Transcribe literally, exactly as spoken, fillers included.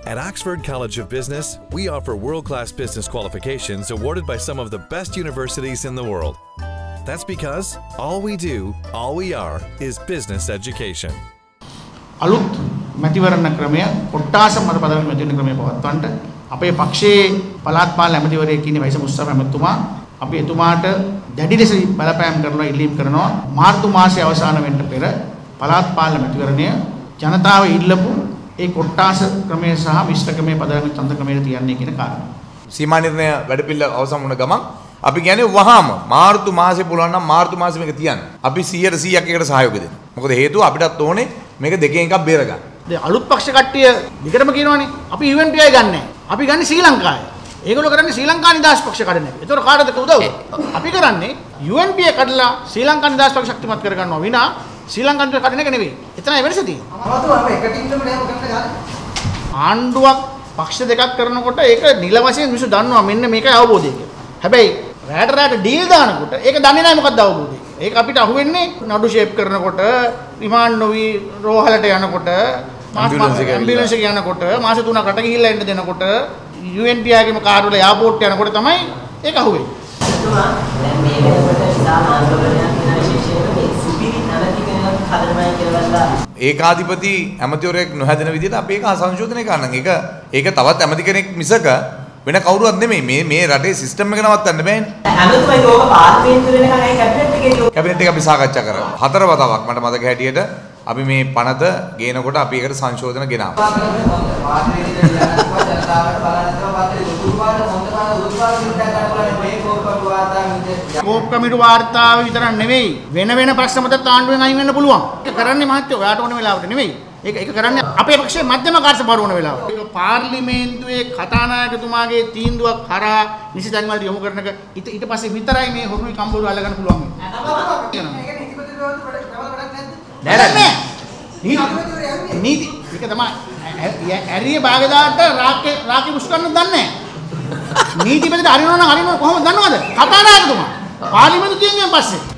At Oxford College of Business, we offer world-class business qualifications awarded by some of the best universities in the world. That's because all we do, all we are, is business education. අලුත් මැතිවරණ ක්‍රමය කොට්ටාස මත පදවන මැතිවරණ ක්‍රමය පවත්වන්නට අපේ පක්ෂයේ පළාත් පාලන ඇමතිවරයෙක් ඉන්නේ වයිස මුස්තෆා ඇමතුමා අපි එතුමාට දැඩි ලෙස බලපෑම් කරනවා ඉල්ලීම් කරනවා මාර්තු මාසයේ අවසාන වෙන්න පෙර පළාත් පාලන මැතිවරණය ජනතාව ඉල්ලපු ඒ කොට්ටාස ක්‍රමය සහ මිශ්‍ර ක්‍රමය පදවන ඡන්ද ක්‍රමයට තියන්නේ කියන කාරණා. සීමා නිර්ණය වැඩපිළිවෙල අවසන් වුණ ගමන් අපි කියන්නේ වහාම මාර්තු මාසේ පුළුවන් නම් මාර්තු මාසේ මේක තියන්න. අපි සීයට සීයක් එකට සහයෝගය දෙන්න. මොකද හේතුව අපිටත් ඕනේ මේක දෙකෙන් එකක් බේර ගන්න. දැන් අලුත් පක්ෂ කට්ටිය විකටම කියනවනේ අපි යු එන් පී අයි ගන්නෑ. අපි ගන්නේ ශ්‍රී ලංකාවේ. ඒගොල්ලෝ කරන්නේ ශ්‍රී ලංකා නිදහස් පක්ෂ කඩන එක. ඒතකොට කාටද උදව්? අපි කරන්නේ යු එන් පී කඩලා ශ්‍රී ලංකා නිදහස් පක්ෂ ශක්තිමත් කර ගන්නවා විනා ශ්‍රී ලංකා නිදහස් කඩන එක නෙවෙයි. එතනයි වෙනස තියෙන්නේ. අමතව එක ටීම්ෙම නෑ මොකක්ද ගන්න. ආණ්ඩුවක් පක්ෂ දෙකක් කරනකොට ඒක නිල වශයෙන් මිනිස්සු දන්නවා මෙන්න මේකයි අවබෝධය කියලා. හැබැයි රැට රැට ඩීල් දානකොට ඒක දන්නේ නැහැ මොකක්ද අවබෝධය. ඒක අපිට අහුවෙන්නේ නඩු ෂේප් කරනකොට රිමාන්ඩ් නොවි රෝහලට යනකොට ඇම්බියුලන්ස් එක යනකොට මාස තුනක් රට ගිහිල්ලා එන්න දෙනකොට යු එන් පී ආගේම කාර් වල එයාපෝට් යනකොට තමයි ඒක අහුවෙන්නේ. එතුමා දැන් මේ වෙනකොට විශාල ආන්දෝලනයක් වෙන විශේෂයෙන්ම මේ සුපිරි නැවති කෙනෙක් හදනමයි කියලා ඒකාධිපති ඇමතිවරයෙක් නොහැදෙන විදිහට අපි ඒක සංශෝධනය කරනවා. ඒක ඒක තවත් ඇමති කෙනෙක් මිසක වෙන කවුරුවත් නෙමෙයි. මේ මේ රටේ සිස්ටම් එක නවත්තන්න බෑනේ. ඇමතුමයි ඕක පාර්ලිමේන්තුව වෙනකන් ඒ කැබිනට් එකේ කැබිනට් එක අපි සාකච්ඡා කරා. හතර වතාවක් මට මතක හැටියට අපි මේ පනත ගේනකොට අපි ඒකට සංශෝධන ගෙනාවා. කෝප් කමිටු වාර්තාව විතරක් නෙවෙයි වෙන වෙන ප්‍රශ්න මතත් ආණ්ඩුවෙන් අයින් වෙන්න පුළුවන්. ඒක කරන්නේ මහත්තයෝ ඔයාට ඕන වෙලාවට නෙවෙයි. ඒක ඒක කරන්නේ අපේ පක්ෂයේ මධ්‍යම කාර්යසභාව වුණ වෙලාවට. ඒක පාර්ලිමේන්තුවේ කතානායකතුමාගේ තීන්දුවක් කරා නිසි තැන්වලට යොමු කරන එක ඊට ඊට පස්සේ විතරයි මේ හොරුයි කම්බෝරු අල්ලගන්න පුළුවන්. නෑ නෑ නීති ඒක තමයි ඇරිය භාගදාට රාක්කේ රාකි මුස්කන්න දන්නේ නෑ. නීතිපතිට හරිනවනම් හරිනව කොහොමද දන්නවද? කතානායකතුමා පාර්ලිමේන්තු තීන්දුවෙන් පස්සේ